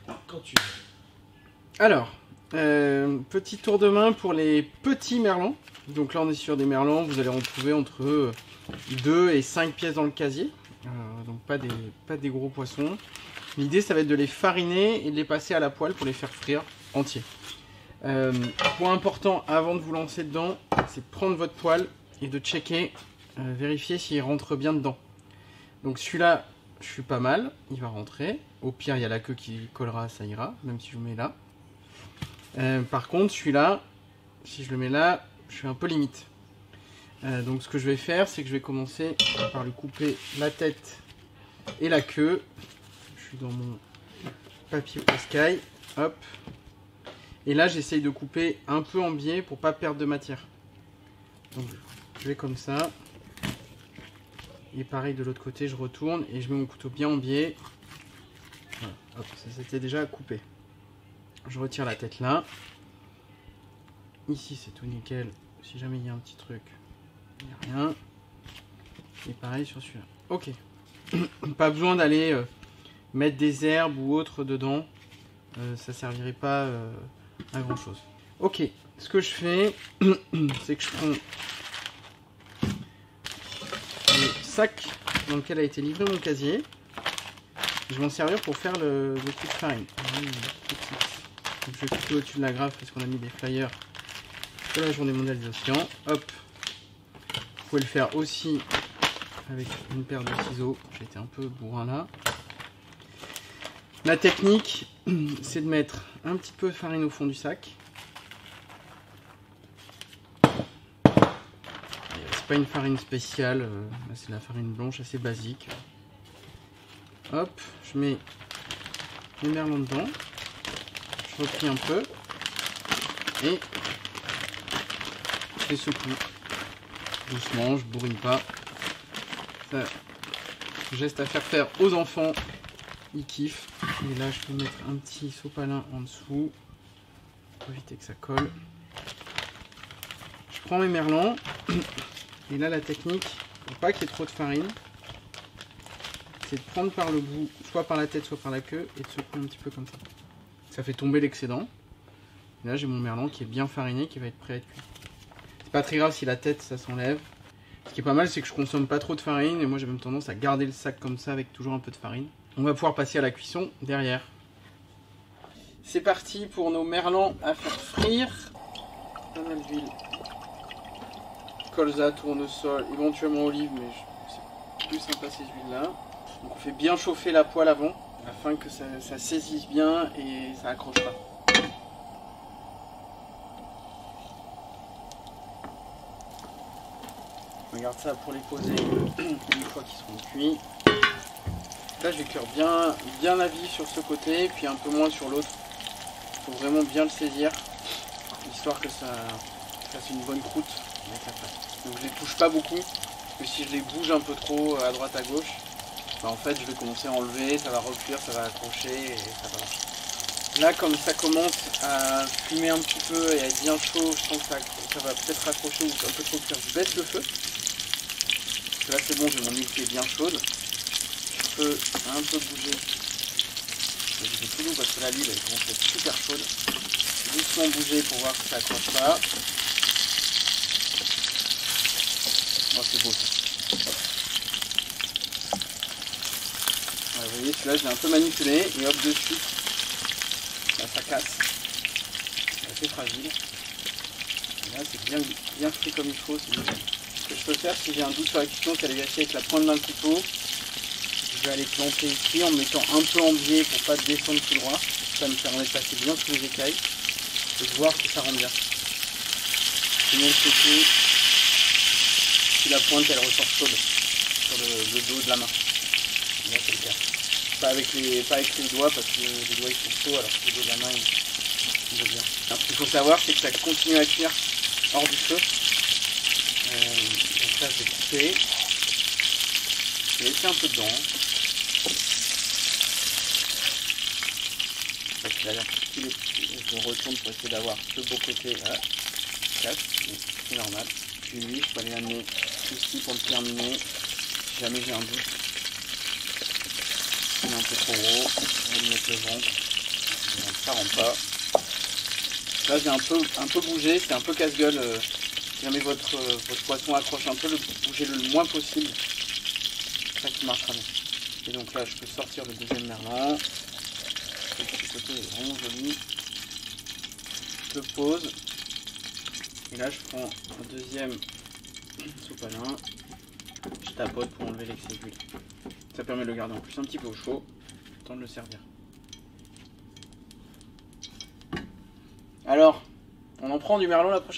Quand tu veux. Alors, petit tour de main pour les petits merlans. Donc là on est sur des merlans, vous allez en trouver entre 2 et 5 pièces dans le casier. Donc pas des gros poissons. L'idée ça va être de les fariner et de les passer à la poêle pour les faire frire entiers. Point important avant de vous lancer dedans, c'est de prendre votre poêle et de checker, vérifier s'il rentre bien dedans. Donc celui-là, je suis pas mal, il va rentrer. Au pire, il y a la queue qui collera, ça ira, même si je le mets là. Par contre, celui-là, si je le mets là, je suis un peu limite. Donc ce que je vais faire, c'est que je vais commencer par lui couper la tête et la queue. Je suis dans mon papier Poscaï, hop. Et là, j'essaye de couper un peu en biais pour pas perdre de matière. Donc je vais comme ça. Et pareil de l'autre côté, je retourne et je mets mon couteau bien en biais. Voilà, hop, ça c'était déjà coupé. Je retire la tête là. Ici c'est tout nickel. Si jamais il y a un petit truc, il n'y a rien. Et pareil sur celui-là. Ok. Pas besoin d'aller mettre des herbes ou autre dedans. Ça servirait pas à grand chose. Ok. Ce que je fais, c'est que je prends le sac dans lequel a été livré mon casier. Je vais m'en servir pour faire le truc de farine. Donc je vais couper au-dessus de la graffe parce qu'on a mis des flyers de la journée mondiale des océans. Hop. Vous pouvez le faire aussi avec une paire de ciseaux. J'ai été un peu bourrin là. La technique, c'est de mettre un petit peu de farine au fond du sac. C'est pas une farine spéciale, c'est la farine blanche assez basique. Hop, je mets les merlons dedans. Je replie un peu et je les secoue doucement, je bourrine pas. Ça, geste à faire aux enfants, ils kiffent. Et là, je peux mettre un petit sopalin en dessous pour éviter que ça colle. Je prends mes merlans et là, la technique, pour pas qu'il y ait trop de farine, c'est de prendre par le bout, soit par la tête, soit par la queue, et de secouer un petit peu comme ça. Ça fait tomber l'excédent. Là, j'ai mon merlan qui est bien fariné, qui va être prêt à être cuit. C'est pas très grave si la tête, ça s'enlève. Ce qui est pas mal, c'est que je consomme pas trop de farine, et moi j'ai même tendance à garder le sac comme ça avec toujours un peu de farine. On va pouvoir passer à la cuisson derrière. C'est parti pour nos merlans à faire frire. Pas mal d'huile. Colza, tournesol, éventuellement olive, mais c'est plus sympa ces huiles-là. Donc on fait bien chauffer la poêle avant, afin que ça saisisse bien et ça accroche pas. On garde ça pour les poser une fois qu'ils seront cuits. Là je vais cuire bien la vie sur ce côté, puis un peu moins sur l'autre. Il faut vraiment bien le saisir, histoire que ça fasse une bonne croûte avec la pâte. Donc je les touche pas beaucoup, parce que si je les bouge un peu trop à droite à gauche, bah en fait je vais commencer à enlever, ça va recuire, ça va accrocher et ça va marcher. Là comme ça commence à fumer un petit peu et à être bien chaud, je sens que ça va peut-être raccrocher ou un peu trop cuire, je baisse le feu. Parce que là c'est bon, j'ai mon huile qui est bien chaude. Je peux un peu bouger. C'est tout doux parce que là l'huile elle commence à être super chaude. Doucement bouger pour voir si ça accroche pas. Oh c'est beau ça. Voilà, vous voyez celui-là je l'ai un peu manipulé et hop dessus. Là ça casse. C'est assez fragile. Et là c'est bien frit comme il faut. Ce que je peux faire si j'ai un doute sur la cuisson, c'est aller vérifier avec la pointe d'un couteau. Je vais aller planter ici en mettant un peu en biais pour pas descendre tout droit. Ça me permet de passer bien sous les écailles et de voir si ça rend bien. Je mets le côté si la pointe elle ressort chaude sur le dos de la main. Là c'est le cas. Pas avec les doigts parce que les doigts ils sont chauds alors que le dos de la main il va bien. Alors, ce qu'il faut savoir c'est que ça continue à cuire hors du feu. Donc ça je vais couper. Je vais laisser un peu dedans. Je retourne pour essayer d'avoir ce beau côté là. Casse, c'est normal. Puis lui, je peux aller l'amener ici pour le terminer. Si jamais j'ai un doute. Il est un peu trop gros. On va lui mettre le ventre. ça rentre pas. Là j'ai un peu bougé, c'est un peu casse-gueule. Si jamais votre poisson accroche un peu, le bouger le moins possible. C'est ça qui marchera bien. Et donc là je peux sortir le deuxième merlan. Le petit côté est vraiment joli. Je le pose. Et là je prends un deuxième sopalin. Je tapote pour enlever l'excès d'huile. Ça permet de le garder en plus un petit peu au chaud. Temps de le servir. Alors, on en prend du merlan la prochaine fois ?